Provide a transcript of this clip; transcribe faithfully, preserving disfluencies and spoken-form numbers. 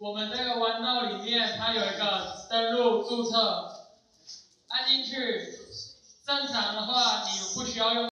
我们这个 OneNote 里面它有一个登录注册，按进去，正常的话你不需要用。